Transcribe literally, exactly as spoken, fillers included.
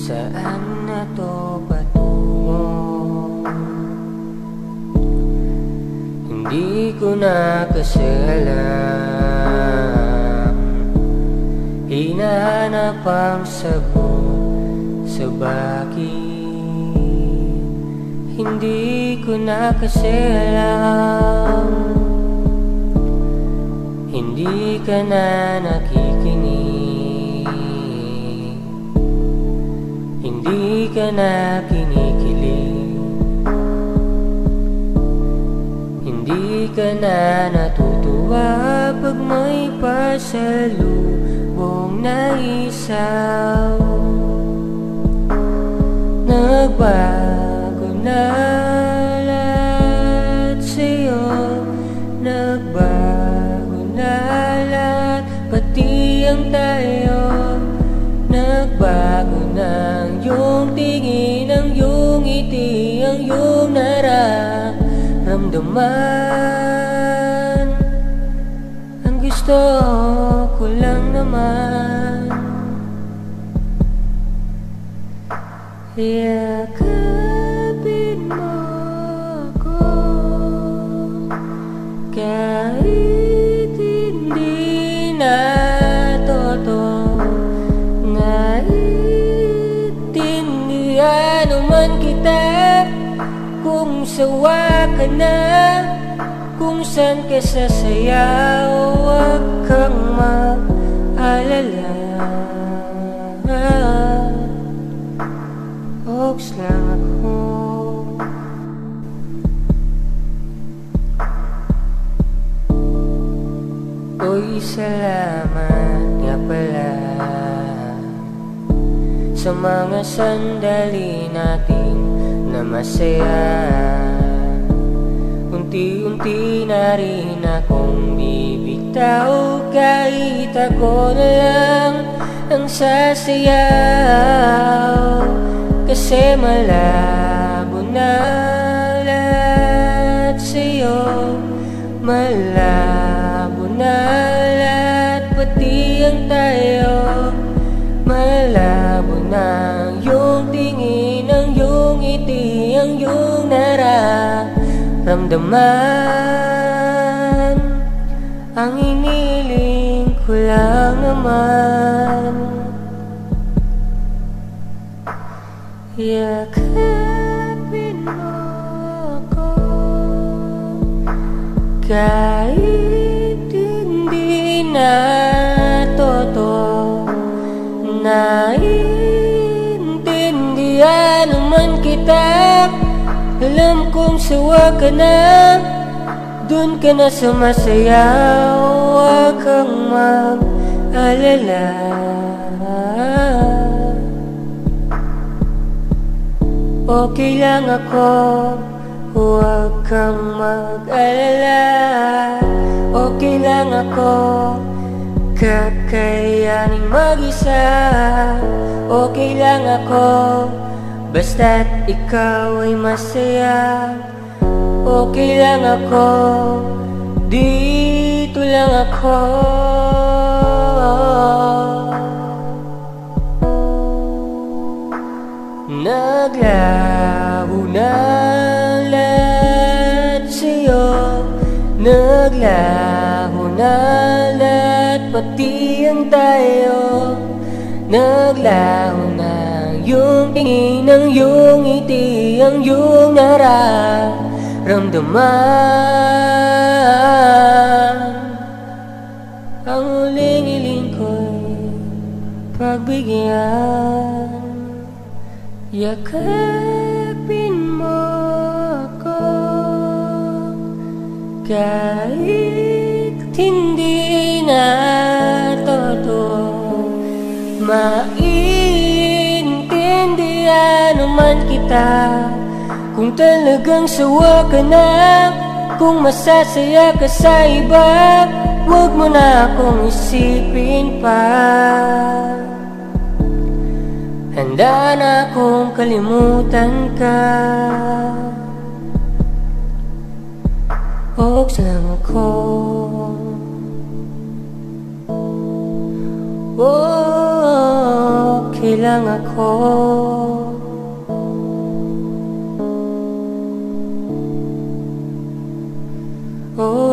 Saan na to patungo? Hindi ko na kasi alam. Hinahanap ang sagot sa bakit. Hindi ko na kasi alam. Hindi ka na nakikinig. Hindi ka na kinikilig. Hindi ka na natutuwa pag may pasalubong na isaw. Nagbago na lahat sa'yo. Nagbago na lahat, pati ang tayo. Nagbago na ang iyong tingin, ang iyong ngiti, ang iyong nararamdaman. Ang gusto ko lang naman, yakapin mo ako kahit hindi na totoo. Naiintindihan naman kita kung sawa ka na, kung saan ka sasayaw. Huwag kang mag-alala, Oaks lang ako. Uy, salamat nga pala sa mga sandali natin na masaya. Unti-unti na rin akong bibitaw, kahit ako na lang ang sasayaw. Kasi malabo na lahat sa'yo. Malabo na lahat, pati ang tayo. Malabo na ang iyong tingin, ang iyong ngiti, ang iyong nararamdaman. Ang iniling ko lang naman, yakapin mo ako kahit hindi na totoo. Naiintindihan naman kita. Alam kong sawa ka na, dun ka na sumasayaw. Huwag kang mag-alala, okay lang ako. Huwag kang mag-alala, okay lang ako. Kakayaning mag-isa, okay lang ako. Basta't ikaw ay masaya, okay lang ako. Dito lang ako. Naglaho na lahat sa'yo. Naglaho na lahat, pati ang tayo. Naglaho na yung tingin, ang yung ngiti, ang yung nararamdaman. Ang huling hiling ko'y pagbigyan. Yakapin mo ako kahit hindi na totoo. Maintindihan naman kita kung talagang sawa ka na, kung masasaya ka sa iba. Huwag mo na akong isipin pa. Handa na akong kalimutan ka. Oaks lang ako. Okay okay lang ako. Oh